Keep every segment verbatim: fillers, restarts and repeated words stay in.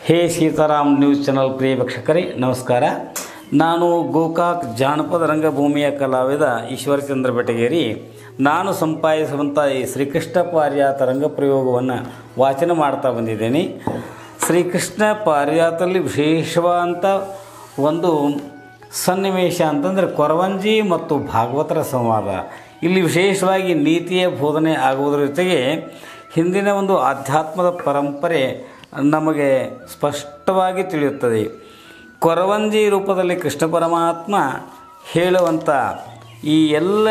ಹೇ Sitaram news channel ಪ್ರಿಯ ವೀಕ್ಷಕರೇ ನಮಸ್ಕಾರ. ನಾನು ಗೋಕಾಕ್ ಜಾನಪದ ರಂಗಭೂಮಿಯ ಕಲಾವಿದ ಈಶ್ವರಚಂದ್ರ ಬೆಟಗೇರಿ. ನಾನು ಸಂಪಾದಿಸುವಂಥ ಈ ಶ್ರೀಕೃಷ್ಣ ಪಾರಿಜಾತ ರಂಗಪ್ರಯೋಗವನ್ನು ವಾಚನ ಮಾಡ್ತಾ ಬಂದಿದ್ದೇನೆ. ಶ್ರೀಕೃಷ್ಣ ಪಾರಿಜಾತದಲ್ಲಿ ವಿಶೇಷವಾದಂಥ ಒಂದು ಸನ್ನಿವೇಶ ಅಂತಂದರೆ ಕೊರವಂಜಿ ಮತ್ತು ಭಾಗವತರ ಸಂವಾದ. ಇಲ್ಲಿ ವಿಶೇಷವಾಗಿ ನೀತಿಯ ಬೋಧನೆ ಆಗುವುದರ ಜೊತೆಗೆ ಹಿಂದಿನ ಒಂದು ಆಧ್ಯಾತ್ಮದ ಪರಂಪರೆ ನಮಗೆ ಸ್ಪಷ್ಟವಾಗಿ ತಿಳಿಯುತ್ತದೆ. ಕೊರವಂಜಿ ರೂಪದಲ್ಲಿ ಕೃಷ್ಣ ಪರಮಾತ್ಮ ಹೇಳುವಂಥ ಈ ಎಲ್ಲ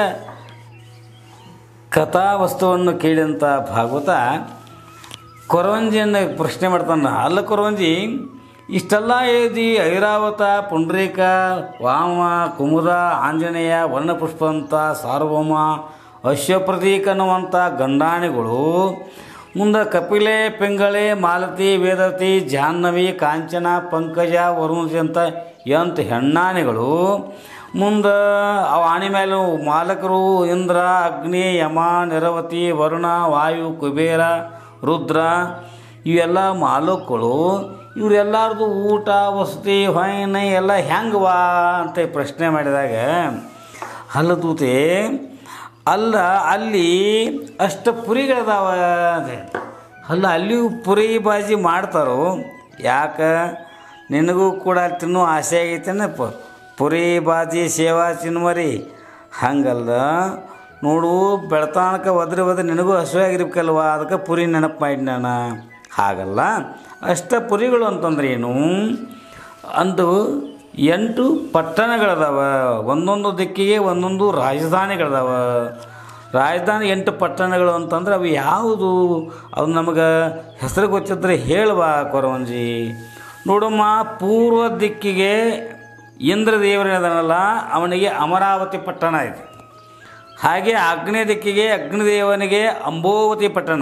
ಕಥಾವಸ್ತುವನ್ನು ಕೇಳಿದಂಥ ಭಾಗವತ ಕೊರವಂಜಿಯನ್ನು ಪ್ರಶ್ನೆ ಮಾಡ್ತಾನೆ. ಅಲ್ಲ ಕೊರವಂಜಿ, ಇಷ್ಟೆಲ್ಲ ಹೇಳಿದಿ, ಐರಾವತ, ಪುಂಡ್ರೀಕ, ವಾಮ, ಕುಮುದ, ಆಂಜನೇಯ, ವರ್ಣಪುಷ್ಪಂತ, ಸಾರ್ವಭೌಮ, ಅಶ್ವಪ್ರತೀಕ ಅನ್ನುವಂಥ ಗಂಡಾಣಿಗಳು, ಮುಂದೆ ಕಪಿಲೆ, ಪಿಂಗಳೆ, ಮಾಲತಿ, ವೇದವತಿ, ಜಾಹ್ನವಿ, ಕಾಂಚನ, ಪಂಕಜ, ವರುಣಿ ಅಂತ ಎಂಟು ಹೆಣ್ಣಾನೆಗಳು, ಮುಂದೆ ಅವು ಆನೆ ಮೇಲೆ ಮಾಲಕರು ಇಂದ್ರ, ಅಗ್ನಿ, ಯಮ, ನಿರವತಿ, ವರುಣ, ವಾಯು, ಕುಬೇರ, ರುದ್ರ, ಇವೆಲ್ಲ ಮಾಲಕಗಳು. ಇವರೆಲ್ಲರದು ಊಟ, ವಸತಿ, ಹೊಯ್ನ ಎಲ್ಲ ಹೆಂಗವಾ ಅಂತ ಪ್ರಶ್ನೆ ಮಾಡಿದಾಗ, ಅಲ್ಲದೂತೆ ಅಲ್ಲ ಅಲ್ಲಿ ಅಷ್ಟು ಪುರಿಗಳದಾವ ಅದೇ ಅಲ್ಲ ಅಲ್ಲಿಯೂ ಪುರಿ ಬಾಜಿ ಮಾಡ್ತಾರೋ, ಯಾಕೆ ನಿನಗೂ ಕೂಡ ತಿನ್ನೋ ಆಸೆ ಆಗೈತೇನ? ಪ ಪುರಿ ಬಾಜಿ ಸೇವಾ ಚಿನ್ಮರಿ ಹಂಗಲ್ಲ ನೋಡು, ಬೆಳ್ತಾನಕ್ಕೆ ಒದ್ರಿ ಒದ್ರಿ ನಿನಗೂ ಹಸುವಾಗಿರ್ಬೇಕಲ್ವ, ಅದಕ್ಕೆ ಪುರಿ ನೆನಪು ಮಾಡಿ ನಾನು. ಹಾಗಲ್ಲ, ಅಷ್ಟ ಪುರಿಗಳು ಅಂತಂದ್ರೆ ಏನು ಅಂದು ಎಂಟು ಪಟ್ಟಣಗಳದಾವ, ಒಂದೊಂದು ದಿಕ್ಕಿಗೆ ಒಂದೊಂದು ರಾಜಧಾನಿಗಳದಾವ. ರಾಜಧಾನಿ ಎಂಟು ಪಟ್ಟಣಗಳು ಅಂತಂದ್ರೆ ಅವು ಯಾವುದು? ಅದು ನಮಗೆ ಹೆಸರು ಗೊತ್ತಿದ್ರೆ ಹೇಳುವ ಕೊರವಂಜಿ. ನೋಡಮ್ಮ, ಪೂರ್ವ ದಿಕ್ಕಿಗೆ ಇಂದ್ರದೇವರದನಲ್ಲ, ಅವನಿಗೆ ಅಮರಾವತಿ ಪಟ್ಟಣ ಇದೆ. ಹಾಗೆ ಆಗ್ನೇಯ ದಿಕ್ಕಿಗೆ ಅಗ್ನಿದೇವನಿಗೆ ಅಂಬೋವತಿ ಪಟ್ಟಣ,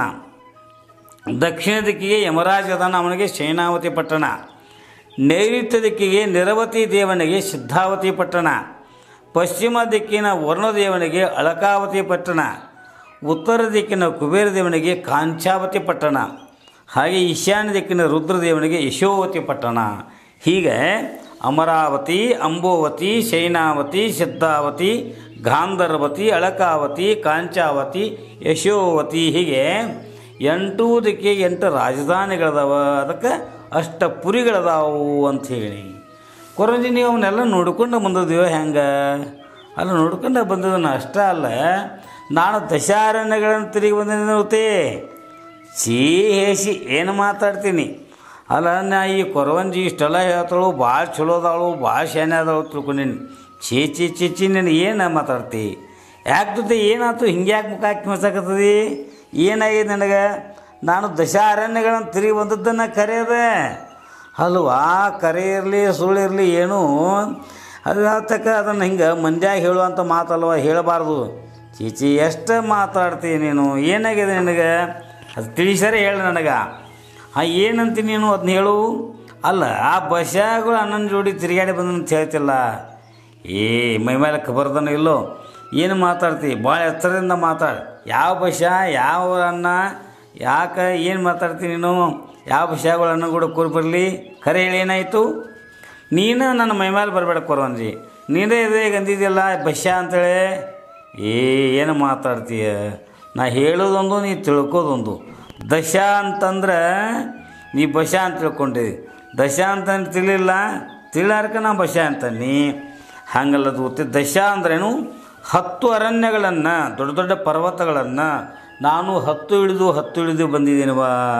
ದಕ್ಷಿಣ ದಿಕ್ಕಿಗೆ ಯಮರಾಜದನ, ಅವನಿಗೆ ಶೈನಾವತಿ ಪಟ್ಟಣ, ನೈಋತ್ಯ ದಿಕ್ಕಿಗೆ ನಿರವತಿ ದೇವನಿಗೆ ಸಿದ್ಧಾವತಿ ಪಟ್ಟಣ, ಪಶ್ಚಿಮ ದಿಕ್ಕಿನ ವರುಣದೇವನಿಗೆ ಅಳಕಾವತಿ ಪಟ್ಟಣ, ಉತ್ತರ ದಿಕ್ಕಿನ ಕುಬೇರ ದೇವನಿಗೆ ಕಾಂಚಾವತಿ ಪಟ್ಟಣ, ಹಾಗೆ ಈಶಾನ್ಯ ದಿಕ್ಕಿನ ರುದ್ರದೇವನಿಗೆ ಯಶೋವತಿ ಪಟ್ಟಣ. ಹೀಗೆ ಅಮರಾವತಿ, ಅಂಬೋವತಿ, ಶೈನಾವತಿ, ಸಿದ್ಧಾವತಿ, ಗಾಂಧರ್ವತಿ, ಅಳಕಾವತಿ, ಕಾಂಚಾವತಿ, ಯಶೋವತಿ, ಹೀಗೆ ಎಂಟು ದಿಕ್ಕಿಗೆ ಎಂಟು ರಾಜಧಾನಿಗಳದಾವ. ಅದಕ್ಕೆ ಅಷ್ಟ ಪುರಿಗಳದಾವು ಅಂಥೇಳಿ ಕೊರವಂಜಿ, ನೀವು ಅವನ್ನೆಲ್ಲ ನೋಡ್ಕೊಂಡು ಬಂದಿದ್ದೀವೋ ಹೆಂಗೆ? ಅಲ್ಲ, ನೋಡ್ಕೊಂಡು ಬಂದಿದ್ದನ್ನು ಅಷ್ಟ ಅಲ್ಲ, ನಾನು ದಶಾರಣ್ಯಗಳನ್ನು ತಿರುಗಿ ಬಂದಿರುತ್ತೆ. ಛೀ ಹೇಸಿ ಏನು ಮಾತಾಡ್ತೀನಿ? ಅಲ್ಲ, ನಾ ಈ ಕೊರವಂಜಿ ಇಷ್ಟೆಲ್ಲ ಹೇಳ್ತಾಳು, ಭಾಳ ಚಲೋ ಅದಾಳು, ಭಾಳ ಶಾನೆ ಅದಾಳು ತಿಳ್ಕೊಂಡೀನಿ. ಛೀ ಚಿ ಚಿ ಚಿ ನೀನು ಏನು ಮಾತಾಡ್ತಿ? ಯಾಕೆ ಏನಾಯ್ತು ಹಿಂಗೆ ಯಾಕೆ ಮುಖ ಹಾಕಿ ಮಸಾಕತ್ತದಿ? ಏನಾಗಿದೆ ನನಗೆ? ನಾನು ದಶಾರಣ್ಯಗಳನ್ನು ತಿರುಗಿ ಬಂದದ್ದನ್ನು ಕರೆಯದೆ ಅಲ್ವಾ? ಕರೆ ಇರಲಿ ಸುಳ್ಳಿರಲಿ ಏನು ಅದು ಹೇಳ್ತಕ್ಕ ಅದನ್ನು ಹಿಂಗೆ ಮಂದ್ಯಾಗ ಹೇಳುವಂಥ ಮಾತಲ್ವ, ಹೇಳಬಾರ್ದು. ಚೀಚಿ ಎಷ್ಟು ಮಾತಾಡ್ತೀನಿ ನೀನು? ಏನಾಗಿದೆ ನಿನಗೆ? ಅದು ತಿಳಿಸರೇ ಹೇಳು ನನಗೆ. ಹಾಂ, ಏನಂತೀನಿ ನೀನು ಅದನ್ನ ಹೇಳು. ಅಲ್ಲ, ಆ ಬಸ್ಯಾಗಳು ಅಣ್ಣನ ಜೋಡಿ ತಿರುಗಾಡಿ ಬಂದಂತ ಹೇಳ್ತಿಲ್ಲ. ಏ ಮೈ ಮೇಲೆ ಖಬರ್ದನ ಇಲ್ಲೋ, ಏನು ಮಾತಾಡ್ತಿ? ಭಾಳ ಎತ್ತರದಿಂದ ಮಾತಾಡು. ಯಾವ ಬಸ್ಯ, ಯಾವ ಅನ್ನ, ಯಾಕೆ ಏನು ಮಾತಾಡ್ತೀನಿ ನೀನು? ಯಾವ ವಿಷಯಗಳು ಅನ್ನ ಕೂಡ ಕೂರ್ ಬರಲಿ, ಖರೆ ಹೇಳಿ ಏನಾಯಿತು? ನೀನು ನನ್ನ ಮೈಮೇಲೆ ಬರಬೇಡ ಕೊರವಂಜಿ, ನೀನೇ ಇದೇ ಗಂದಿದ್ಯಲ್ಲ ಬಸ್ಯ ಅಂತೇಳಿ. ಏ ಏನು ಮಾತಾಡ್ತೀಯ? ನಾ ಹೇಳೋದೊಂದು, ನೀ ತಿಳ್ಕೋದೊಂದು. ದಶ ಅಂತಂದ್ರೆ ನೀ ಬಶ ಅಂತ ತಿಳ್ಕೊಂಡಿದ್ದಿ, ದಶ ಅಂತ ತಿಳಿಲಿಲ್ಲ, ತಿಳಿಲಾರ್ಕ ನಾ ಬಶ ಅಂತಾನೆ. ಹಂಗಲ್ಲದು ಗೊತ್ತಿ. ದಶ ಅಂದ್ರೇನು? ಹತ್ತು ಅರಣ್ಯಗಳನ್ನು, ದೊಡ್ಡ ದೊಡ್ಡ ಪರ್ವತಗಳನ್ನು ನಾನು ಹತ್ತು ಇಳಿದು ಹತ್ತು ಇಳಿದು ಬಂದಿದ್ದೀನವ.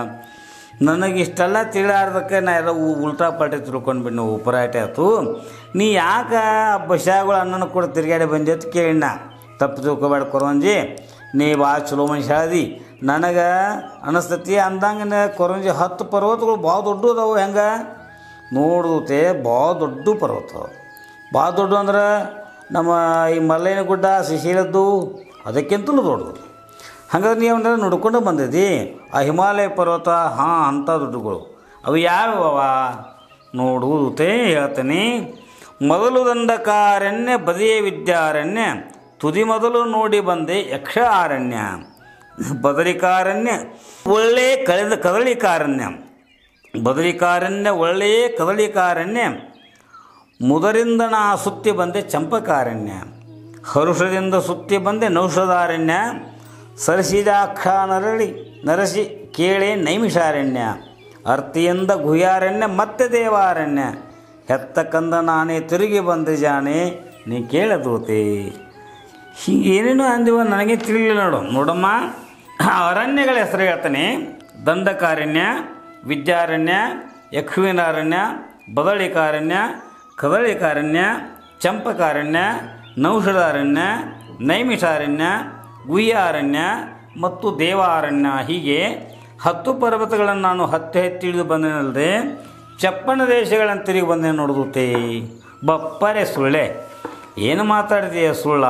ನನಗಿಷ್ಟೆಲ್ಲ ತಿಳಿಯಾರ್ದಕ್ಕೆ ನಾ ಎಲ್ಲ ಉಲ್ಟಾ ಪಾಟಿ ತಿಳ್ಕೊಂಡ್ಬಿಟ್ಟು ನಾವು ಉಪರಾಟೆ ಆಯ್ತು. ನೀ ಯಾಕೆ ಆ ಬಸ್ಯಾಗಳು ಅಣ್ಣನ ಕೂಡ ತಿರುಗಾಡಿ ಬಂದಿ ಅಂತ ಕೇಳಿನ. ತಪ್ಪು ತಿಳ್ಕೊಬೇಡ ಕೊರವಂಜಿ, ನೀ ಭಾಳ ಚಲೋ ಮನುಷ್ಯ ಹೇಳದಿ. ನನಗೆ ಅನಿಸ್ತತಿ ಅಂದಂಗೆ ಕೊರವಂಜಿ ಹತ್ತು ಪರ್ವತಗಳು ಭಾಳ ದೊಡ್ಡ ಅದಾವು. ಹೆಂಗೆ ನೋಡುತ್ತೆ? ಭಾಳ ದೊಡ್ಡ ಪರ್ವತ, ಭಾಳ ದೊಡ್ಡ ಅಂದ್ರೆ ನಮ್ಮ ಈ ಮಲ್ಲಯ್ಯನ ಗುಡ್ಡ ಶಿಶಿಲದ್ದು ಅದಕ್ಕಿಂತಲೂ ದೊಡ್ಡದು. ಹಾಗಾದ್ರೆ ನೀವು ಅವನ್ನೆಲ್ಲ ನೋಡ್ಕೊಂಡು ಬಂದಿದ್ದಿ. ಆ ಹಿಮಾಲಯ ಪರ್ವತ, ಹಾಂ, ಅಂಥ ದೊಡ್ಡಗಳು ಅವು ಯಾವ್ಯಾವ ನೋಡುತ್ತೆ ಹೇಳ್ತೀನಿ. ಮೊದಲು ದಂಡಕಾರಣ್ಯ, ಬದಿಯ ವಿದ್ಯಾರಣ್ಯ, ತುದಿ ಮೊದಲು ನೋಡಿ ಬಂದೆ ಯಕ್ಷ ಅರಣ್ಯ, ಬದರಿಕಾರಣ್ಯ, ಒಳ್ಳೆ ಕಳೆದ ಕದಳಿಕಾರಣ್ಯ, ಬದರಿಕಾರಣ್ಯ ಒಳ್ಳೆಯ ಕದಳಿಕಾರಣ್ಯ, ಮುದರಿಂದ ನಾ ಸುತ್ತಿ ಬಂದೆ ಚಂಪಕಾರಣ್ಯ, ಹರುಷದಿಂದ ಸುತ್ತಿ ಬಂದೆ ನೌಷಧಾರಣ್ಯ, ಸರಸಿದಾಕ್ಷ ನರಳಿ ನರಸಿ ಕೇಳೆ ನೈಮಿಷಾರಣ್ಯ, ಅರ್ತಿಯಿಂದ ಗುಹ್ಯಾರಣ್ಯ ಮತ್ತೆ ದೇವಾರಣ್ಯ, ಹೆತ್ತ ಕಂದ ನಾನೇ ತಿರುಗಿ ಬಂದೆ ಜಾಣೆ ನೀ ಕೇಳದೂತೆ. ಹೀಗೆ ಏನೇನೋ ಅಂದಿವ ನನಗೆ ತಿಳಿಲಿಲ್ಲ ನೋಡು. ನೋಡಮ್ಮ, ಅರಣ್ಯಗಳ ಹೆಸರು ಹೇಳ್ತಾನೆ. ದಂಡಕಾರಣ್ಯ, ವಿದ್ಯಾರಣ್ಯ, ಯಕ್ಷಿಣಾರಣ್ಯ, ಬದಳಿಕಾರಣ್ಯ, ಕದಳಿಕಾರಣ್ಯ, ಚಂಪಕಾರಣ್ಯ, ನೌಷಧಾರಣ್ಯ, ನೈಮಿಷಾರಣ್ಯ, ಗುಹ್ಯಾರಣ್ಯ ಮತ್ತು ದೇವಾರಣ್ಯ. ಹೀಗೆ ಹತ್ತು ಪರ್ವತಗಳನ್ನು ನಾನು ಹತ್ತಿ ಹತ್ತಿ ಹಿಡಿದು ಬಂದೇನಲ್ಲದೆ ಚಪ್ಪಣ ದೇಶಗಳನ್ನು ತಿರುಗಿ ಬಂದೆ ನೋಡಿದುತ್ತೆ. ಬಪ್ಪರೆ ಸುಳ್ಳೆ, ಏನು ಮಾತಾಡ್ತೀಯ ಸುಳ್ಳ?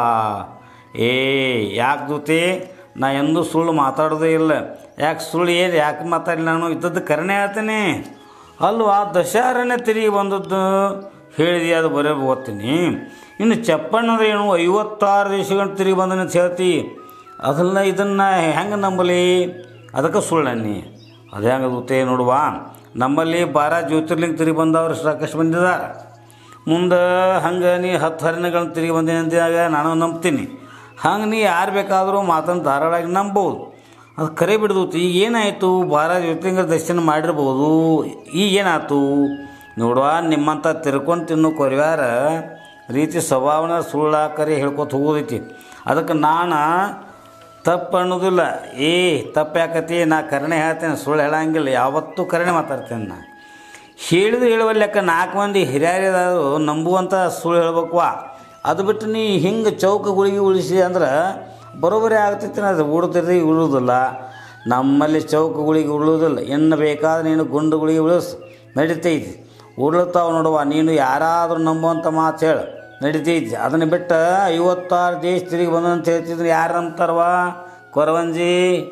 ಏ ಯಾಕೆ ದೂತೆ, ನಾ ಎಂದೂ ಸುಳ್ಳು ಮಾತಾಡೋದೇ ಇಲ್ಲ. ಯಾಕೆ ಸುಳ್ಳು ಏನು ಯಾಕೆ ಮಾತಾಡಲಿ? ನಾನು ಇದ್ದದ್ದು ಕರೆನೇ ಹೇಳ್ತೇನೆ ಅಲ್ವಾ. ದಶಾರಣ್ಯ ತಿರುಗಿ ಬಂದದ್ದು ಹೇಳಿದೆ, ಅದು ಬರೀ ಓದ್ತೀನಿ. ಇನ್ನು ಚಪ್ಪಣ್ಣದ ಏನು ಐವತ್ತಾರು ದೇಶಗಳನ್ನು ತಿರುಗಿ ಬಂದನೆ ಅಂತ ಹೇಳ್ತಿ, ಅದನ್ನ ಇದನ್ನು ಹೆಂಗೆ ನಂಬಲಿ? ಅದಕ್ಕೆ ಸುಳ್ಳನ್ನಿ. ಅದು ಹೆಂಗೆ ದೂತೆ ನೋಡುವ, ನಮ್ಮಲ್ಲಿ ಬಾರ ಜ್ಯೋತಿರ್ಲಿಂಗ ತಿರುಗಿ ಬಂದವರು ಸಾಕಷ್ಟು ಬಂದಿದ್ದಾರೆ. ಮುಂದೆ ಹಂಗೆ ನೀ ಹತ್ತು ಹರಿಣಗಳನ್ನು ತಿರುಗಿ ಬಂದೇನೆ ಅಂದಾಗ ನಾನು ನಂಬ್ತೀನಿ. ಹಂಗೆ ನೀ ಯಾರು ಬೇಕಾದರೂ ಮಾತನ್ನು ಧಾರಾಳವಾಗಿ ನಂಬೋದು. ಅದು ಕರೆ ಬಿಡ್ದೂತು. ಈಗ ಏನಾಯಿತು? ಬಾರ ಜ್ಯೋತಿರ್ಲಿಂಗ ದರ್ಶನ ಮಾಡಿರ್ಬೋದು, ಈಗೇನಾಯ್ತು ನೋಡುವ. ನಿಮ್ಮಂಥ ತಿರ್ಕೊಂಡು ತಿನ್ನೋ ಕೊರಿವಾರ ರೀತಿ ಸ್ವಭಾವನ ಸುಳ್ಳ ಕರೆ ಹೇಳ್ಕೊತ ಹೋಗೋದೈತಿ. ಅದಕ್ಕೆ ನಾನು ತಪ್ಪು ಅನ್ನೋದಿಲ್ಲ. ಏ ತಪ್ಪು ಯಾಕತಿ, ನಾ ಕರಣೆ ಹೇಳ್ತೇನೆ, ಸುಳ್ಳು ಹೇಳಂಗಿಲ್ಲ. ಯಾವತ್ತೂ ಕರಣೆ ಮಾತಾಡ್ತೇನೆ. ನಾ ಹೇಳಿದ್ರು ಹೇಳುವ ಲೆಕ್ಕ ನಾಲ್ಕು ಮಂದಿ ಹಿರಿಯರಿದಾರು ನಂಬುವಂಥ ಸುಳ್ಳು ಹೇಳ್ಬೇಕು. ಅದು ಬಿಟ್ಟು ನೀ ಹಿಂಗೆ ಚೌಕ ಗುಳಿಗೆ ಉಳಿಸಿ ಅಂದ್ರೆ ಬರೋಬ್ಬರಿ ಆಗ್ತೈತಿ. ಅದು ಉಡ್ತಿರ್ತಿ ಉಳುವುದಿಲ್ಲ. ನಮ್ಮಲ್ಲಿ ಚೌಕ ಗುಳಿಗೆ ಉಳುವುದಿಲ್ಲ. ಇನ್ನು ಬೇಕಾದ್ರೆ ನೀನು ಗುಂಡು ಗುಳಿಗೆ ಉಳಿಸು, ನಡಿತೈತಿ. ಉರುಳುತ್ತಾವ ನೋಡುವ. ನೀನು ಯಾರಾದರೂ ನಂಬುವಂಥ ಮಾತು ಹೇಳು, ನಡಿತೈತಿ. ಅದನ್ನು ಬಿಟ್ಟು ಐವತ್ತಾರು ದೇಶ ತಿರುಗಿ ಬಂದಂತ ಹೇಳ್ತಿದ್ರು ಯಾರು ನಂಬ್ತಾರವ? ಕೊರವಂಜಿ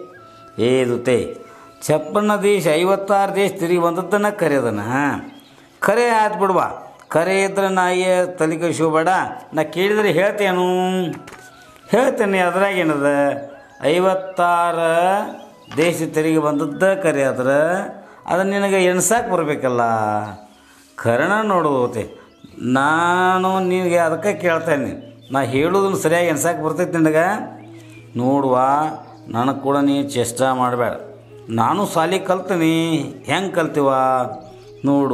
ಏದುತೆ ಚಪ್ಪಣ್ಣ ದೇಶ ಐವತ್ತಾರು ದೇಶ ತಿರುಗಿ ಬಂದದ್ದನ್ನು ಕರೆಯೋದನ್ನ ಕರೆ ಆಯ್ತು ಬಿಡುವ. ಕರೆ ಇದ್ರೆ ನಾಯಿ ತಲೆ ಕಳಿಸ್ಕೋಬೇಡ. ನಾ ಕೇಳಿದರೆ ಹೇಳ್ತೇನು? ಹೇಳ್ತೇನೆ. ಅದ್ರಾಗೇನದ? ಐವತ್ತಾರು ದೇಶ ತಿರುಗಿ ಬಂದದ್ದ ಕರೆ ಆದ್ರೆ ಅದನ್ನು ನಿನಗೆ ಎಣ್ಸಕ್ಕೆ ಬರಬೇಕಲ್ಲ. ಕರ್ಣ ನೋಡೋತೆ. ನಾನು ನಿನಗೆ ಅದಕ್ಕೆ ಕೇಳ್ತೇನೆ, ನಾ ಹೇಳೋದನ್ನು ಸರಿಯಾಗಿ ಎಣ್ಸಕ್ಕೆ ಬರ್ತೈತಿ ನಿನಗೆ? ನೋಡುವ, ನನಗೆ ಕೂಡ ನೀ ಚೇಷ್ಟ ಮಾಡಬೇಡ. ನಾನು ಸಾಲಿ ಕಲ್ತೀನಿ. ಹೆಂಗೆ ಕಲ್ತೀವ ನೋಡು.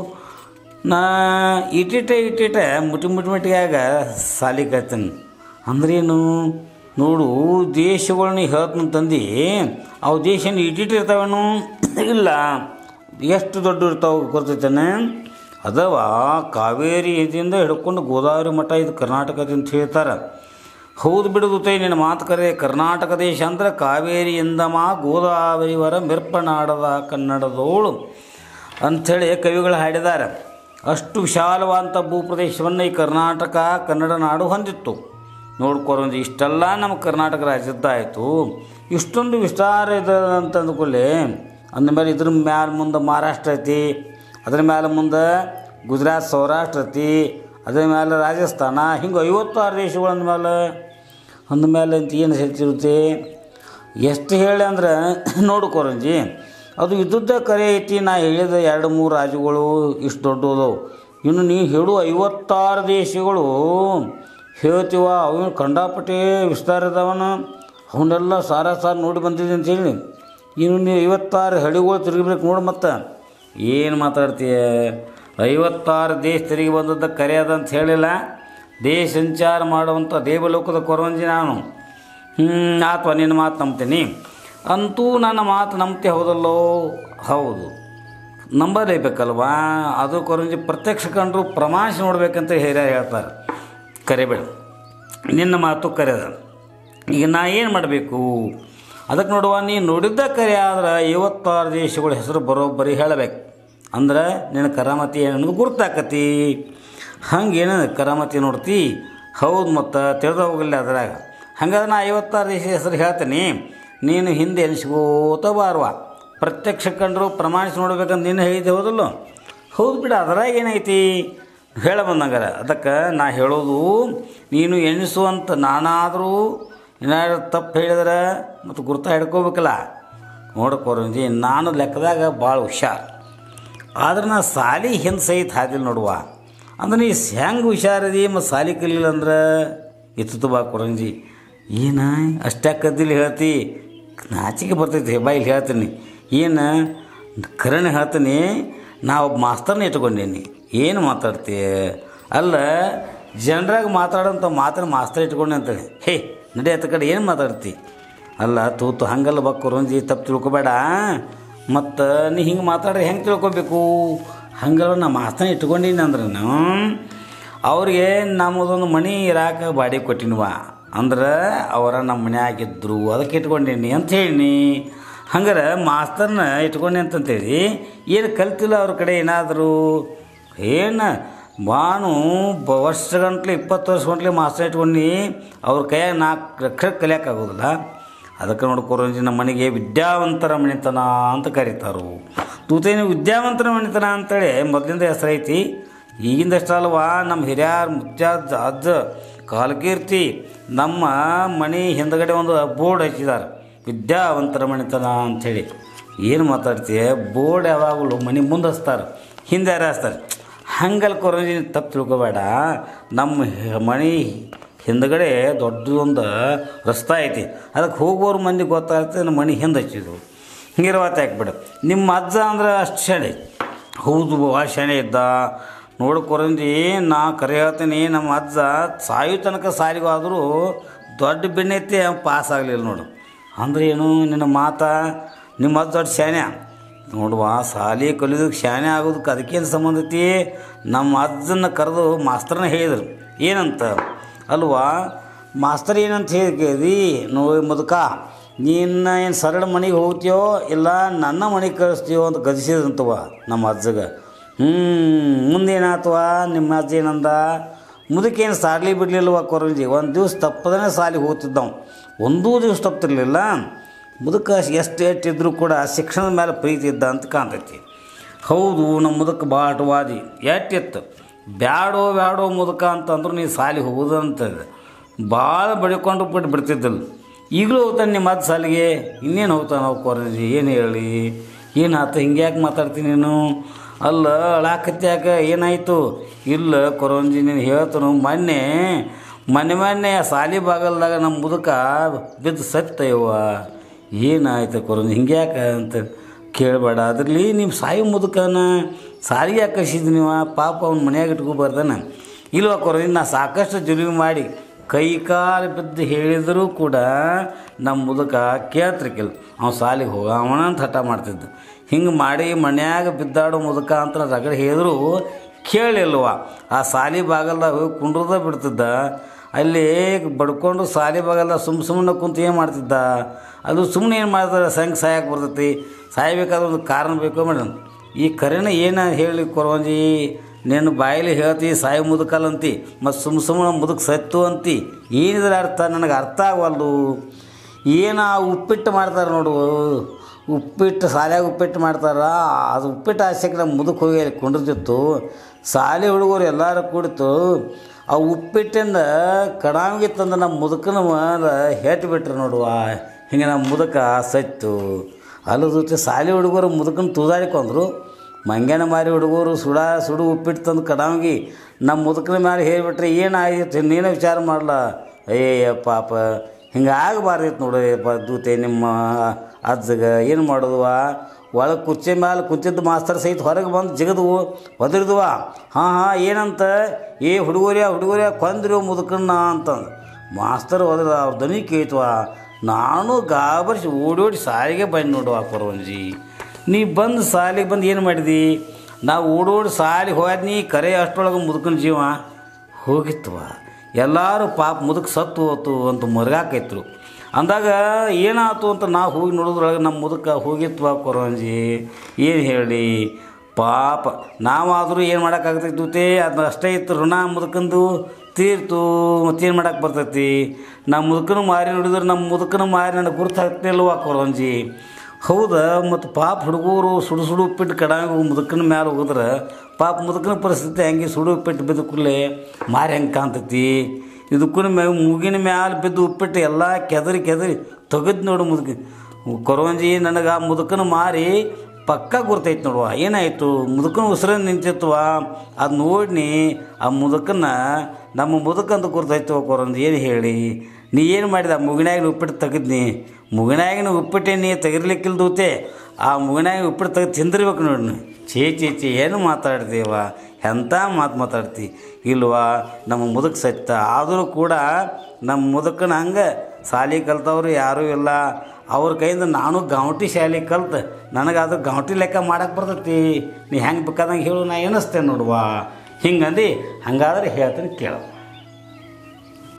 ನಾ ಇಟ್ಟಿಟ ಇಟ್ಟಿಟ ಮುಟಿ ಮುಟಿ ಮುಟ್ಟಿಯಾಗ ಸಾಲಿ ಕಲ್ತೀನಿ ಅಂದ್ರೇನು ನೋಡು. ದೇಶಗಳನ್ನ ಹೇಳ್ತೀನಿ ತಂದು ಅವು ದೇಶನ ಇಟ್ಟಿಟ್ಟು ಇರ್ತಾವೇನು? ಇಲ್ಲ. ಎಷ್ಟು ದೊಡ್ಡ ಇರ್ತಾವೆ ಗೊತ್ತೈತಾನೆ? ಅದವ ಕಾವೇರಿ ಇದರಿಂದ ಹಿಡ್ಕೊಂಡು ಗೋದಾವರಿ ಮಠ ಇದು ಕರ್ನಾಟಕದಿಂದ ಹೇಳ್ತಾರೆ. ಹೌದು ಬಿಡುತ್ತೆ ನಿನ್ನ ಮಾತು ಕರೆ. ಕರ್ನಾಟಕ ದೇಶ ಅಂದ್ರೆ ಕಾವೇರಿಯಿಂದ ಮಾ ಗೋದಾವರಿವರ ಮಿರ್ಪನಾಡದ ಕನ್ನಡದೋಳು ಅಂಥೇಳಿ ಕವಿಗಳು ಹಾಡಿದ್ದಾರೆ. ಅಷ್ಟು ವಿಶಾಲವಾದಂಥ ಭೂಪ್ರದೇಶವನ್ನು ಈ ಕರ್ನಾಟಕ ಕನ್ನಡ ನಾಡು ಹೊಂದಿತ್ತು. ನೋಡ್ಕೊರಂದು ಇಷ್ಟೆಲ್ಲ ನಮ್ಮ ಕರ್ನಾಟಕ ರಾಜ್ಯದ್ದಾಯಿತು. ಇಷ್ಟೊಂದು ವಿಸ್ತಾರ ಇದೆ ಅಂತ ಅಂದ್ಕೊಳ್ಳಿ. ಅಂದಮೇಲೆ ಇದ್ರ ಮ್ಯಾಲೆ ಮುಂದೆ ಮಹಾರಾಷ್ಟ್ರ ಐತಿ, ಅದ್ರ ಮೇಲೆ ಮುಂದೆ ಗುಜರಾತ್ ಸೌರಾಷ್ಟ್ರ ಐತಿ, ಅದ್ರ ಮೇಲೆ ರಾಜಸ್ಥಾನ, ಹಿಂಗೆ ಐವತ್ತಾರು ದೇಶಗಳು ಅಂದಮೇಲೆ ಅಂದಮೇಲೆ ಅಂತ ಏನು ಹೇಳ್ತಿರುತ್ತೆ? ಎಷ್ಟು ಹೇಳಿ ಅಂದ್ರೆ ನೋಡ್ಕೊರಂಜಿ ಅದು ಇದ್ದದ್ದೇ ಕರೆ ಐತಿ. ನಾ ಹೇಳಿದ ಎರಡು ಮೂರು ರಾಜ್ಯಗಳು ಇಷ್ಟು ದೊಡ್ಡದು. ಇನ್ನು ನೀ ಹೇಳು ಐವತ್ತಾರು ದೇಶಗಳು ಹೇಳ್ತೀವ, ಅವನು ಕಂಡಾಪಟ್ಟೆ ವಿಸ್ತಾರ ಇದಾವನ, ಅವನ್ನೆಲ್ಲ ಸಾರ ಸಾರ ನೋಡಿ ಬಂದಿದೆ ಅಂತೇಳಿ. ಇನ್ನು ನೀವು ಐವತ್ತಾರು ಹಳಿಗಳು ತಿರುಗಿಬೇಕು ನೋಡಿ. ಮತ್ತು ಏನು ಮಾತಾಡ್ತೀಯ? ಐವತ್ತಾರು ದೇಶ ತಿರುಗಿ ಬಂದದ್ದು ಕರೆ ಅದಂತ ಹೇಳಿಲ್ಲ. ದೇಶ ಸಂಚಾರ ಮಾಡುವಂಥ ದೇವಲೋಕದ ಕೊರವಂಜಿ ನಾನು. ಹ್ಞೂ ಅಥವಾ ನಿನ್ನ ಮಾತು ನಂಬ್ತೀನಿ. ಅಂತೂ ನನ್ನ ಮಾತು ನಂಬ್ತೆ ಹೌದಲ್ಲೋ? ಹೌದು, ನಂಬಲೇಬೇಕಲ್ವಾ? ಅದು ಕೊರವಂಜಿ ಪ್ರತ್ಯಕ್ಷ ಕಂಡ್ರು ಪ್ರಮಾಣ ನೋಡ್ಬೇಕಂತ ಹಿರಿಯ ಹೇಳ್ತಾರೆ. ಕರೆಬೇಡ, ನಿನ್ನ ಮಾತು ಕರೆದ. ಈಗ ನಾ ಏನು ಮಾಡಬೇಕು? ಅದಕ್ಕೆ ನೋಡುವ, ನೀ ನೋಡಿದ್ದ ಕರೆ ಆದ್ರೆ ಐವತ್ತಾರು ದೇಶಗಳ ಹೆಸರು ಬರೋಬ್ಬರಿ ಹೇಳಬೇಕು. ಅಂದ್ರೆ ನಿನ್ನ ಕರಾಮತಿ ಏನನ್ನೋದು ಗುರ್ತಾಕತಿ. ಹಂಗೇನು ಕರಾಮತಿ ನೋಡ್ತಿ? ಹೌದು, ಮತ್ತು ತಿಳಿದ ಹೋಗಲ್ಲ ಅದ್ರಾಗ. ಹಂಗಾದ್ರೆ ನಾ ಐವತ್ತಾರು ದೇಶ ಹೆಸರು ಹೇಳ್ತೀನಿ, ನೀನು ಹಿಂದೆ ಎನಿಸ್ಕೋತ ಬಾರ್ವ. ಪ್ರತ್ಯಕ್ಷ ಕಂಡ್ರು ಪ್ರಮಾಣಿಸಿ ನೋಡ್ಬೇಕಂತ ನೀನು ಹೇಳಿದ್ದೆ ಹೌದಲ್ಲೋ? ಹೌದು ಬಿಡ, ಅದ್ರಾಗ ಏನೈತಿ ಹೇಳ ಬಂದಂಗಾರ. ಅದಕ್ಕೆ ನಾ ಹೇಳೋದು, ನೀನು ಎಣಿಸುವಂಥ ನಾನಾದರೂ ಏನಾದ್ರು ತಪ್ಪು ಹೇಳಿದ್ರೆ ಮತ್ತು ಗುರ್ತ ಹಿಡ್ಕೋಬೇಕಲ್ಲ. ನೋಡ್ಕೊರಂಜಿ ನಾನು ಲೆಕ್ಕದಾಗ ಭಾಳ ಹುಷಾರು. ಆದ್ರೆ ನಾ ಸಾಲಿ ಹಿಂದೆ ಸಹಿತ ಹಾದಿಲ್ಲ ನೋಡುವ. ಅಂದ್ರೆ ನೀ ಹೆಂಗೆ ಹುಷಾರದಿ ಮತ್ತು ಸಾಲಿ ಕಲಿಲ್ಲ ಅಂದ್ರೆ ಇತ್ತು ಬಾ ಕೊರಂಜಿ. ಏನು ಅಷ್ಟಾಕದ್ದಿಲ್ಲ ಹೇಳ್ತಿ, ನಾಚಿಕೆ ಬರ್ತೈತಿ ಬಾ ಇಲ್ಲಿ ಹೇಳ್ತೀನಿ. ಏನು ಕರೆನ ಹೇಳ್ತೀನಿ, ನಾ ಒಬ್ಬ ಮಾಸ್ತರ್ನ ಇಟ್ಕೊಂಡೀನಿ. ಏನು ಮಾತಾಡ್ತಿ? ಅಲ್ಲ ಜನರಾಗ ಮಾತಾಡೋಂಥ ಮಾತನ್ನ ಮಾಸ್ತರ್ ಇಟ್ಕೊಂಡೆ ಅಂತೇಳಿ ಹೇ ನಡಿ ಅತ್ತ ಕಡೆ ಏನು ಮಾತಾಡ್ತಿ? ಅಲ್ಲ ತೂತು ಹಂಗಲ್ಲ ಬಾ ಕೊರಂಜಿ, ತಪ್ಪು ತಿಳ್ಕೊಬೇಡ. ಮತ್ತು ನೀ ಹಿಂಗೆ ಮಾತಾಡ್ರೆ ಹೆಂಗೆ ತಿಳ್ಕೊಬೇಕು? ಹಂಗಲ್ಲ ನಾ ಮಾಸ್ತರ್ನ ಇಟ್ಕೊಂಡೀನಿ ಅಂದ್ರೆ ಅವ್ರಿಗೆ ನಮ್ಮದೊಂದು ಮನೆ ಇರಾಕ ಬಾಡಿಗೆ ಕೊಟ್ಟಿನ್ವ ಅಂದ್ರೆ ಅವರ ನಮ್ಮ ಮನ್ಯಾಗಿದ್ದರು, ಅದಕ್ಕೆ ಇಟ್ಕೊಂಡೀನಿ ಅಂತ ಹೇಳೀನಿ. ಹಂಗಾರೆ ಮಾಸ್ತರ್ನ ಇಟ್ಕೊಂಡೆ ಅಂತಂತೇಳಿ ಏನು ಕಲ್ತಿಲ್ಲ ಅವ್ರ ಕಡೆ ಏನಾದರೂ? ಏನು ಬಾನು ಬ ವರ್ಷಗಂಟ್ಲೆ ಇಪ್ಪತ್ತು ವರ್ಷ ಗಂಟ್ಲೆ ಮಾಸ್ತರ್ ಇಟ್ಕೊಂಡು ಅವ್ರ ಕೈಯಾಗ ನಾಲ್ಕು ಅಕ್ಷರ ಕಲಿಯೋಕ್ಕಾಗೋದಿಲ್ಲ. ಅದಕ್ಕೆ ನೋಡ್ಕೊರಂಜಿ ನಮ್ಮ ಮನೆಗೆ ವಿದ್ಯಾವಂತರ ಮಣಿತನ ಅಂತ ಕರೀತಾರು. ತೂತೇನು ವಿದ್ಯಾವಂತರ ಮಣಿತನ ಅಂತೇಳಿ ಮೊದಲಿಂದ ಹೆಸರು ಐತಿ. ಈಗಿಂದಷ್ಟು ಅಲ್ವಾ, ನಮ್ಮ ಹಿರಿಯರು ಮುತ್ಯಾಜ್ಜ ಅಜ್ಜ ಕಾಲಕೀರ್ತಿ ನಮ್ಮ ಮನೆ ಹಿಂದಗಡೆ ಒಂದು ಬೋರ್ಡ್ ಹಚ್ಚಿದ್ದಾರೆ, ವಿದ್ಯಾವಂತರ ಮಣಿತನ ಅಂಥೇಳಿ. ಏನು ಮಾತಾಡ್ತೀಯ? ಬೋರ್ಡ್ ಯಾವಾಗಲೂ ಮನೆ ಮುಂದೆ ಹಚ್ತಾರೆ, ಹಿಂದೆ ಯಾರು ಹಚ್ತಾರೆ? ಹಂಗಲ್ ಕೊರಂಜಿ ತಪ್ಪು ತಿಳ್ಕೊಬೇಡ. ನಮ್ಮ ಮನೆ ಹಿಂದಗಡೆ ದೊಡ್ಡದೊಂದು ರಸ್ತೆ ಐತಿ, ಅದಕ್ಕೆ ಹೋಗೋರು ಮಂದಿ ಗೊತ್ತಾಗ್ತದೆ ನಮ್ಮ ಮನೆ ಹಿಂದೆ ಹಚ್ಚಿದ್ರು. ಹಿಂಗಿರುವತ್ತ ಹಾಕ್ಬಿಡು. ನಿಮ್ಮ ಅಜ್ಜ ಅಂದ್ರೆ ಅಷ್ಟು ಶಾಣೆ. ಹೌದು ಭಾಳ ಶಾಣೆ ಇದ್ದ ನೋಡು ಕೊರಂಜಿ. ನಾ ಕರೆ ಹೇಳ್ತೀನಿ, ನಮ್ಮ ಅಜ್ಜ ಸಾಯು ತನಕ ಸಾಲಿಗಾದರೂ ದೊಡ್ಡ ಬೆಣ್ಣೆತ್ತಿ ಪಾಸ್ ಆಗಲಿಲ್ಲ ನೋಡು. ಅಂದ್ರೆ ಏನು ನಿನ್ನ ಮಾತಾ? ನಿಮ್ಮ ಅಜ್ಜ ದೊಡ್ಡ ಶಾಣೆ ನೋಡುವ. ಸಾಲಿ ಕಲಿಯೋದಕ್ಕೆ ಶಾಣೆ ಆಗೋದಕ್ಕೆ ಅದಕ್ಕೇನು ಸಂಬಂಧ ಐತಿ? ನಮ್ಮ ಅಜ್ಜನ ಕರೆದು ಮಾಸ್ತರ್ನ ಹೇಳಿದರು ಏನಂತ ಅಲ್ವಾ? ಮಾಸ್ತರ್ ಏನಂತ ಹೇಳಿದ್ರಿ, ನೋಡಿ ಮುದುಕ ನಿನ್ನ ಏನು ಸರಳ ಮನೆಗೆ ಹೋಗ್ತೀಯೋ ಇಲ್ಲ ನನ್ನ ಮನೆಗೆ ಕಳಿಸ್ತೀಯೋ ಅಂತ ಗದಿಸಿದಂತವ ನಮ್ಮ ಅಜ್ಜಗೆ. ಹ್ಞೂ ಮುಂದೇನಾತವ? ನಿಮ್ಮ ಅಜ್ಜ ಏನಂದ? ಮುದುಕೇನು ಸಾರ್ಲಿ ಬಿಡಲಿಲ್ವ ಕೊರಂಜಿ? ಒಂದು ದಿವ್ಸ ತಪ್ಪದೇ ಸಾಲಿಗೆ ಹೋಗ್ತಿದ್ದವು, ಒಂದೂ ದಿವ್ಸ ತಪ್ತಿರ್ಲಿಲ್ಲ. ಮುದುಕ ಎಷ್ಟು ಎಷ್ಟಿದ್ರೂ ಕೂಡ ಶಿಕ್ಷಣದ ಮೇಲೆ ಪ್ರೀತಿ ಇದ್ದ ಅಂತ ಕಾಣ್ತೈತಿ. ಹೌದು, ನಮ್ಮ ಮುದುಕ ಬಾಟವಾದಿ ಎಷ್ಟಿತ್ತು. ಬ್ಯಾಡೋ ಬ್ಯಾಡೋ ಮುದುಕ ಅಂತಂದ್ರು ನೀ ಸಾಲಿಗೆ ಹೋಗೋದು ಅಂತಂದೆ. ಭಾಳ ಬಡಿಕೊಂಡು ಬಿಟ್ಟು ಬಿಡ್ತಿದ್ದಿಲ್ಲ. ಈಗಲೂ ಹೋಗ್ತಾನೆ ನಿಮ್ಮ ಅಜ್ಜ ಸಾಲಿಗೆ. ಇನ್ನೇನು ಹೋಗ್ತಾನೆ ನಾವು ಕೊರಂಜಿ? ಏನು ಹೇಳಿ ಏನಾಯ್ತು? ಹಿಂಗೆ ಯಾಕೆ ಮಾತಾಡ್ತೀನಿ ನೀನು? ಅಲ್ಲ ಅಳಾಕತ್ತಿ ಯಾಕೆ? ಏನಾಯಿತು? ಇಲ್ಲ ಕೊರಂಜಿ ನೀನು ಹೇಳ್ತಾನು, ಮೊನ್ನೆ ಮೊನ್ನೆ ಮೊನ್ನೆ ಸಾಲಿ ಬಾಗಲ್ದಾಗ ನಮ್ಮ ಮುದುಕ ಬಿದ್ದು ಸತ್ತಯ್ಯವ್ವ. ಏನಾಯ್ತು ಕೊರಂಜಿ? ಹಿಂಗೆ ಯಾಕೆ ಅಂತ ಕೇಳಬೇಡ. ಅದ್ರಲ್ಲಿ ನೀವು ಸಾಯಿ ಮುದುಕನ ಸಾಲಿಗೆ ಯಾಕೆ ಕಳಿಸಿದ್ದು ನೀವು? ಪಾಪ ಅವ್ನ ಮನ್ಯಾಗ ಇಟ್ಕೊಬಾರ್ದಾನ? ಇಲ್ವ ಕೊರಂಜಿ, ನಾ ಸಾಕಷ್ಟು ಜುಲುಮೆ ಮಾಡಿ ಕೈ ಕಾಲು ಬಿದ್ದು ಹೇಳಿದರೂ ಕೂಡ ನಮ್ಮ ಮುದುಕ ಕೇಳ್ತಿರ್ಕಿಲ್ಲ. ಅವ್ನು ಸಾಲಿಗೆ ಹೋಗ ಅವನ ಅಂತ ಹಠ ಮಾಡ್ತಿದ್ದು. ಹಿಂಗೆ ಮಾಡಿ ಮನ್ಯಾಗ ಬಿದ್ದಾಡೋ ಮುದುಕ ಅಂತ ರಗಡೆ ಹೇಳಿದ್ರು ಕೇಳಿಲ್ವ. ಆ ಸಾಲಿ ಬಾಗಲ್ದಾಗ ಹೋಗಿ ಕುಂಡ್ರದ ಬಿಡ್ತಿದ್ದ. ಅಲ್ಲಿ ಬಡ್ಕೊಂಡು ಸಾಲಿ ಬಾಗಲ್ದಾಗ ಸುಮ್ಮ ಸುಮ್ಮನೆ ಕುಂತು ಏನು ಮಾಡ್ತಿದ್ದ? ಅದು ಸುಮ್ಮನೆ ಏನು ಮಾಡ್ತಾರೆ? ಸಂಘ ಸಾಯಕ್ಕೆ ಬರ್ತೈತಿ. ಸಾಯಬೇಕಾದ್ರೆ ಒಂದು ಕಾರಣ ಬೇಕು ಮೇಡಮ್. ಈ ಕರೆನ ಏನು ಹೇಳಿ ಕೊರಂಜಿ? ನೀನು ಬಾಯಲ್ಲಿ ಹೇಳ್ತಿ ಸಾಯಿ ಮುದುಕಲ್ಲಂತಿ, ಮತ್ತು ಸುಮ್ಮ ಸುಮ್ಮನೆ ಮುದುಕ ಸತ್ತು ಅಂತಿ. ಏನಿದ್ರೆ ಅರ್ಥ ನನಗೆ ಅರ್ಥ ಆಗವಲ್ದು. ಏನು ಆ ಉಪ್ಪಿಟ್ಟು ಮಾಡ್ತಾರೆ ನೋಡು, ಉಪ್ಪಿಟ್ಟು ಸಾಲ್ಯಾಗ ಉಪ್ಪಿಟ್ಟು ಮಾಡ್ತಾರ. ಅದು ಉಪ್ಪಿಟ್ಟು ಆಸೆಗೆ ನಮ್ಮ ಮುದುಕ ಹೋಗಿ ಅಲ್ಲಿ ಕುಂಡಿರ್ತಿತ್ತು. ಸಾಲಿ ಹುಡುಗರು ಎಲ್ಲರೂ ಕುಡಿತು. ಆ ಉಪ್ಪಿಟ್ಟಿಂದ ಕಡಾವಿಗೆ ತಂದು ನಮ್ಮ ಮುದುಕನ ಮೇಲೆ ಹೆಟ್ಟು ಬಿಟ್ರು ನೋಡುವ. ಹಿಂಗೆ ನಮ್ಮ ಮುದುಕ ಸತ್ತು. ಅಲ್ಲದ ಸಾಲಿ ಹುಡುಗರು ಮುದುಕನ ತೂದಾಡಿಕೊಂಡ್ರು. ಮಂಗ್ಯಾನ ಮಾರಿ ಹುಡುಗರು ಸುಡ ಸುಡು ಉಪ್ಪಿಟ್ಟು ತಂದು ಕಡಾವಿಗೆ ನಮ್ಮ ಮುದುಕನ ಮೇಲೆ ಹೇಳಿಬಿಟ್ರೆ ಏನಾಗಿತ್ತು? ನೀನೇ ವಿಚಾರ ಮಾಡಲ್ಲ. ಅಯ್ಯಯ್ಯ ಪಾಪ ಹಿಂಗೆ ಆಗಬಾರ್ದಿತ್ತು ನೋಡು ದೂತೆ ನಿಮ್ಮ ಅಜ್ಜಗೆ. ಏನು ಮಾಡೋದುವ? ಒಳಗೆ ಕುರ್ಚಿ ಮೇಲೆ ಕುಂತಿದ್ದು ಮಾಸ್ತರ್ ಸಹಿತ ಹೊರಗೆ ಬಂದು ಜಿಗದ್ವು ಒದರಿದ್ವ. ಹಾಂ ಹಾಂ ಏನಂತ? ಏ ಹುಡುಗರ್ಯಾ ಹುಡುಗರ್ಯಾ ಕೊಂದ್ರಿ ಮುದುಕನ್ನ ಅಂತಂದು ಮಾಸ್ತರ್ ಹೋದ್ರೆ ಅವ್ರ ದನಿ ಕೇಳ್ತವ. ನಾನು ಗಾಬರಿಸಿ ಓಡಿ ಓಡಿ ಸಾಲಿಗೆ ಬಂದು ನೋಡುವ ಕೊರಂಜಿ. ನೀ ಬಂದು ಸಾಲಿಗೆ ಬಂದು ಏನು ಮಾಡಿದಿ? ನಾವು ಓಡೋಡಿ ಸಾಲಿಗೆ ಹೋದ್ನಿ, ಕರೆ ಅಷ್ಟರೊಳಗೆ ಮುದುಕನ ಜೀವ ಹೋಗಿತ್ತವ. ಎಲ್ಲರೂ ಪಾಪ ಮುದುಕ ಸತ್ತು ಹೋತು ಅಂತ ಮರ್ಗಾಕೈತ್ರು. ಅಂದಾಗ ಏನಾಯ್ತು ಅಂತ ನಾವು ಹೋಗಿ ನೋಡೋದ್ರೊಳಗೆ ನಮ್ಮ ಮುದುಕ ಹೋಗಿತ್ವ ಕೊರಂಜಿ. ಏನು ಹೇಳಿ ಪಾಪ. ನಾವಾದರೂ ಏನು ಮಾಡೋಕ್ಕಾಗ್ತೈತೆ? ಅದು ಅಷ್ಟೇ ಇತ್ತು ಋಣ ಮುದುಕಂದು ತೀರ್ತು. ಮತ್ತೇನು ಮಾಡೋಕ್ಕೆ ಬರ್ತೈತಿ? ನಮ್ಮ ಮುದುಕನ ಮಾರಿ ನೋಡಿದ್ರೆ ನಮ್ಮ ಮುದುಕನ ಮಾರಿ ನನಗೆ ಗುರ್ತಾಗ್ತಿಲ್ವ ಕೊರಂಜಿ? ಹೌದಾ? ಮತ್ತು ಪಾಪ ಹುಡುಗರು ಸುಡು ಸುಡು ಉಪ್ಪಿಟ್ಟು ಕಡಾವಿಗೆ ಮುದುಕನ ಮ್ಯಾಲೆ ಹೋಗಿದ್ರೆ ಪಾಪ ಮುದುಕನ ಪರಿಸ್ಥಿತಿ ಹೆಂಗೆ? ಸುಡು ಉಪ್ಪಿಟ್ಟು ಬಿದ್ದ ಕೂಡಲೇ ಮಾರಿ ಹೆಂಗೆ ಕಾಣ್ತೈತಿ? ಇದಕ್ಕೂ ಮ್ಯಾ ಮೂಗಿನ ಮ್ಯಾಲೆ ಬಿದ್ದು ಉಪ್ಪಿಟ್ಟು ಎಲ್ಲ ಕೆದರಿ ಕೆದರಿ ತೆಗೆದು ನೋಡು ಮುದುಕ ಕೊರಂಜಿ. ನನಗೆ ಆ ಮುದುಕನ ಮಾರಿ ಪಕ್ಕ ಗುರ್ತೈತೆ ನೋಡುವ. ಏನಾಯಿತು, ಮುದುಕನ ಉಸಿರ ನಿಂತಿತ್ವ. ಅದು ನೋಡಿ ಆ ಮುದುಕನ ನಮ್ಮ ಮುದುಕಂತ ಗುರ್ತೈತೆ ಹೋಗೋರಂದು ಏನು ಹೇಳಿ, ನೀ ಏನು ಮಾಡಿದ, ಮುಗಿನಾಗಿನ ಉಪ್ಪಿಟ್ಟು ತೆಗೆದ್ನಿ, ಮುಗಿನಾಗಿನ ಉಪ್ಪಿಟ್ಟೆ ನೀ ತೆಗಿರ್ಲಿಕ್ಕಿಲ್ದೂತೆ, ಆ ಮುಗಿನಾಗಿನ ಉಪ್ಪಿಟ್ಟು ತೆಗೆದು ತಿಂದಿರ್ಬೇಕು ನೋಡಿ. ಚೇ ಚೇ ಚೇ ಏನು ಮಾತಾಡ್ತೀವ, ಎಂಥ ಮಾತು ಮಾತಾಡ್ತಿ ಇಲ್ವಾ. ನಮ್ಮ ಮುದುಕ ಸತ್ತ ಆದರೂ ಕೂಡ ನಮ್ಮ ಮುದುಕನ ಹಂಗೆ ಶಾಲೆ ಕಲ್ತವ್ರು ಯಾರೂ ಇಲ್ಲ. ಅವ್ರ ಕೈಯಿಂದ ನಾನು ಗೌಂಟಿ ಶಾಲೆ ಕಲ್ತು ನನಗೆ ಅದು ಗೌಂಟಿ ಲೆಕ್ಕ ಮಾಡಕ್ಕೆ ಬರ್ತೈತಿ, ನೀ ಹೆಂಗೆ ಬೇಕಾದಂಗೆ ಹೇಳು, ನಾ ಏನಿಸ್ತೇನೆ ನೋಡುವ ಹಿಂಗಂದು. ಹಂಗಾದ್ರೆ ಹೇಳ್ತೀನಿ ಕೇಳು.